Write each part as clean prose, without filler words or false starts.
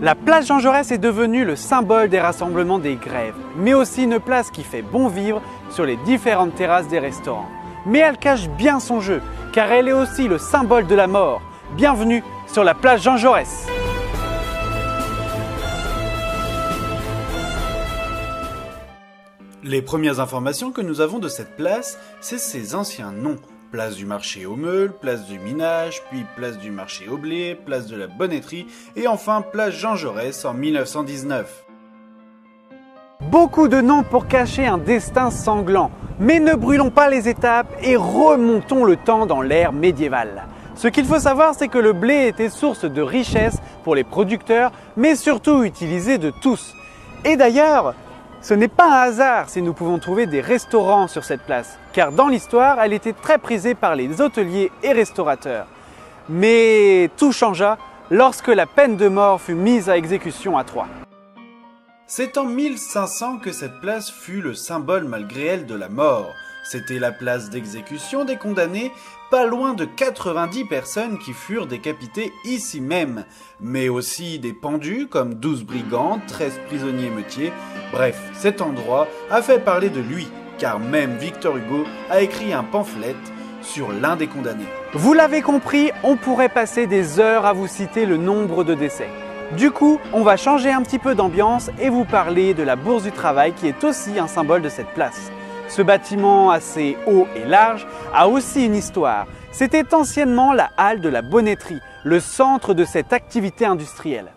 La place Jean Jaurès est devenue le symbole des rassemblements des grèves, mais aussi une place qui fait bon vivre sur les différentes terrasses des restaurants. Mais elle cache bien son jeu, car elle est aussi le symbole de la mort. Bienvenue sur la place Jean Jaurès. Les premières informations que nous avons de cette place, c'est ses anciens noms. Place du marché au meule, place du minage, puis place du marché au blé, place de la bonnetterie et enfin place Jean Jaurès en 1919. Beaucoup de noms pour cacher un destin sanglant, mais ne brûlons pas les étapes et remontons le temps dans l'ère médiévale. Ce qu'il faut savoir, c'est que le blé était source de richesse pour les producteurs, mais surtout utilisé de tous. Et d'ailleurs, ce n'est pas un hasard si nous pouvons trouver des restaurants sur cette place, car dans l'histoire, elle était très prisée par les hôteliers et restaurateurs. Mais tout changea lorsque la peine de mort fut mise à exécution à Troyes. C'est en 1500 que cette place fut le symbole malgré elle de la mort. C'était la place d'exécution des condamnés, pas loin de 90 personnes qui furent décapitées ici même, mais aussi des pendus comme 12 brigands, 13 prisonniers émeutiers. Bref, cet endroit a fait parler de lui, car même Victor Hugo a écrit un pamphlet sur l'un des condamnés. Vous l'avez compris, on pourrait passer des heures à vous citer le nombre de décès. Du coup, on va changer un petit peu d'ambiance et vous parler de la Bourse du Travail qui est aussi un symbole de cette place. Ce bâtiment assez haut et large a aussi une histoire. C'était anciennement la halle de la bonnetterie, le centre de cette activité industrielle.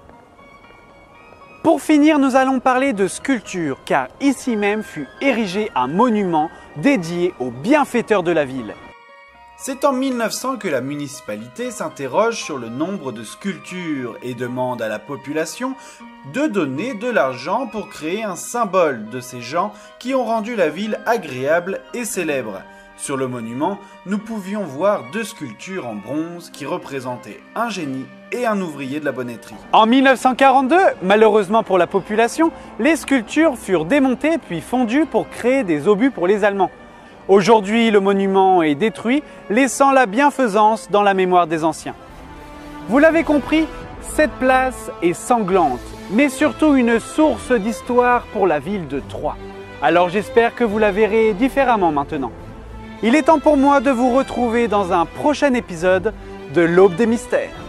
Pour finir, nous allons parler de sculpture, car ici même fut érigé un monument dédié aux bienfaiteurs de la ville. C'est en 1900 que la municipalité s'interroge sur le nombre de sculptures et demande à la population de donner de l'argent pour créer un symbole de ces gens qui ont rendu la ville agréable et célèbre. Sur le monument, nous pouvions voir deux sculptures en bronze qui représentaient un génie et un ouvrier de la bonnetterie. En 1942, malheureusement pour la population, les sculptures furent démontées puis fondues pour créer des obus pour les Allemands. Aujourd'hui, le monument est détruit, laissant la bienfaisance dans la mémoire des anciens. Vous l'avez compris, cette place est sanglante, mais surtout une source d'histoire pour la ville de Troyes. Alors j'espère que vous la verrez différemment maintenant. Il est temps pour moi de vous retrouver dans un prochain épisode de l'Aube des Mystères.